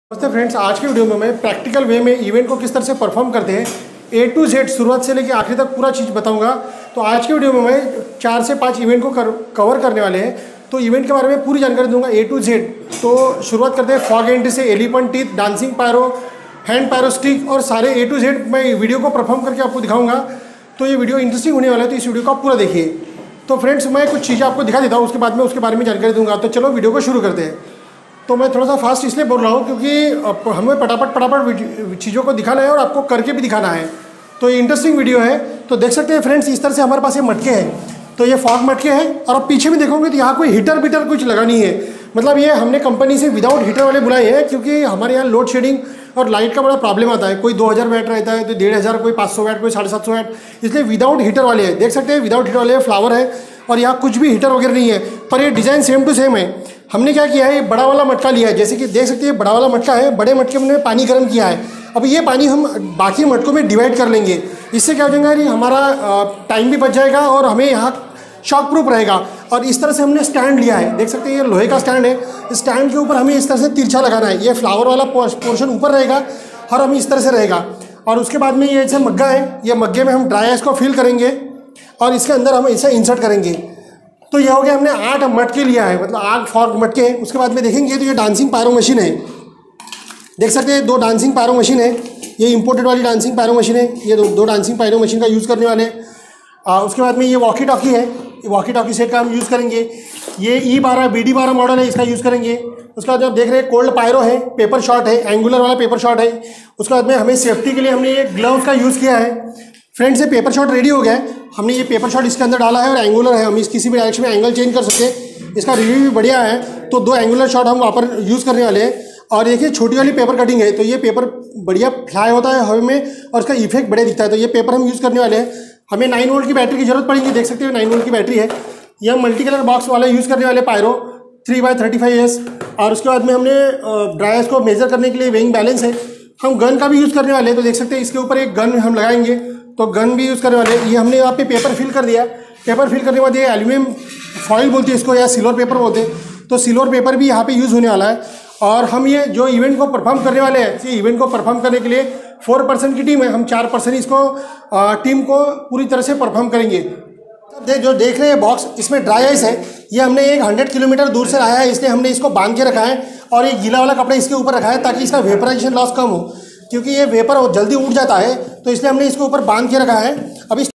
नमस्ते फ्रेंड्स, आज के वीडियो में मैं प्रैक्टिकल वे में इवेंट को किस तरह से परफॉर्म करते हैं ए टू जेड शुरुआत से लेकर आखिरी तक पूरा चीज़ बताऊंगा। तो आज के वीडियो में मैं 4 से 5 इवेंट को कवर करने वाले हैं। तो इवेंट के बारे में पूरी जानकारी दूंगा ए टू जेड। तो शुरुआत करते हैं फॉग एंट्री से, elephant teeth, dancing pyro, hand pyro stick और सारे ए टू जेड मैं वीडियो को परफॉर्म करके आपको दिखाऊँगा। तो ये वीडियो इंटरेस्टिंग होने वाला है, तो इस वीडियो को आप पूरा देखिए। तो फ्रेंड्स, मैं कुछ चीज़ें आपको दिखा देता हूँ, उसके बाद में उसके बारे में जानकारी दूंगा। तो चलो वीडियो को शुरू करते हैं। तो मैं थोड़ा सा फास्ट इसलिए बोल रहा हूँ क्योंकि हमें फटाफट चीज़ों को दिखाना है और आपको करके भी दिखाना है। तो ये इंटरेस्टिंग वीडियो है। तो देख सकते हैं फ्रेंड्स, इस तरह से हमारे पास ये मटके हैं। तो ये फॉग मटके हैं और अब पीछे भी देखोगे तो यहाँ कोई हीटर बीटर कुछ लगा नहीं है। मतलब ये हमने कंपनी से विदाउट हीटर वाले बुलाए हैं, क्योंकि हमारे यहाँ लोड शेडिंग और लाइट का बड़ा प्रॉब्लम आता है। कोई 2000 वाट रहता है, तो 1500, कोई 500 वाट, कोई 750 वाट, इसलिए विदाउट हीटर वाले हैं। देख सकते हैं विदाउट हीटर वाले फ्लावर है और यहाँ कुछ भी हीटर वगैरह नहीं है, पर ये डिज़ाइन सेम टू सेम है। हमने क्या किया है, ये बड़ा वाला मटका लिया है। जैसे कि देख सकते हैं बड़ा वाला मटका है, बड़े मटके में हमने पानी गर्म किया है। अब ये पानी हम बाकी मटकों में डिवाइड कर लेंगे। इससे क्या हो जाएगा, ये हमारा टाइम भी बच जाएगा और हमें यहाँ शॉक प्रूफ रहेगा। और इस तरह से हमने स्टैंड लिया है। देख सकते हैं ये लोहे का स्टैंड है। स्टैंड के ऊपर हमें इस तरह से तिरछा लगाना है। ये फ्लावर वाला पोर्शन ऊपर रहेगा और हम इस तरह से रहेगा। और उसके बाद में ये जैसे मग्गा है, ये मग्गे में हम ड्राई आइस को फिल करेंगे और इसके अंदर हम इसे इंसर्ट करेंगे। तो ये हो गया, हमने 8 मटके लिया है, मतलब 8 फॉग मटके हैं। उसके बाद में देखेंगे तो ये डांसिंग पायरो मशीन है। देख सकते हैं 2 डांसिंग पायरो मशीन है। ये इंपोर्टेड वाली डांसिंग पायरो मशीन है। ये दो डांसिंग पायरो मशीन का यूज़ करने वाले हैं। उसके बाद में ये वॉकी टॉकी है। वॉकी टॉकी सेट का हम यूज़ करेंगे। ये E12 BD12 मॉडल है, इसका यूज़ करेंगे। उसके बाद आप देख रहे हैं कोल्ड पायरो है, पेपर शॉट है, एंगुलर वाला पेपर शॉट है। उसके बाद में हमें सेफ्टी के लिए हमने ये ग्लव्स का यूज़ किया है। फ्रेंड्स, ये पेपर शॉट रेडी हो गया है। हमने ये पेपर शॉट इसके अंदर डाला है और एंगुलर है। हम इस किसी भी डायरेक्शन में एंगल चेंज कर सकते हैं। इसका रिव्यू भी बढ़िया है। तो 2 एंगुलर शॉट हम वहाँ पर यूज़ करने वाले हैं। और देखिए छोटी वाली पेपर कटिंग है, तो ये पेपर बढ़िया फ्लाई होता है हवा में और उसका इफेक्ट बढ़िया दिखता है। तो ये पेपर हम यूज़ करने वाले हैं। हमें 9 वोल्ट की बैटरी की जरूरत पड़ेगी। देख सकते हैं 9 वोल्ट की बैटरी है। यह मल्टी कलर बॉक्स वाला यूज़ करने वाले पायरो 3x35S। और उसके बाद में हमने ड्राई आइस को मेजर करने के लिए वेइंग बैलेंस है। हम गन का भी यूज़ करने वाले हैं। तो देख सकते हैं इसके ऊपर एक गन हम लगाएंगे, तो गन भी यूज़ करने वाले हैं। ये हमने यहाँ पे पेपर फिल कर दिया। पेपर फिल करने के बाद ये एल्यूमिनियम फॉइल बोलते हैं इसको, या सिल्वर पेपर बोलते हैं। तो सिल्वर पेपर भी यहाँ पे यूज़ होने वाला है। और हम ये जो इवेंट को परफॉर्म करने वाले हैं, इस इवेंट को परफॉर्म करने के लिए 4 पर्सन की टीम है। हम 4 पर्सन इसको टीम को पूरी तरह से परफॉर्म करेंगे। जो देख रहे हैं बॉक्स, इसमें ड्राई आइस है। ये हमने एक 100 किलोमीटर दूर से लाया है, इसलिए हमने इसको बांध के रखा है और एक गीला वाला कपड़ा इसके ऊपर रखा है, ताकि इसका वेपराइजेशन लॉस कम हो, क्योंकि ये वेपर जल्दी उड़ जाता है। तो इसलिए हमने इसके ऊपर बांध के रखा है। अभी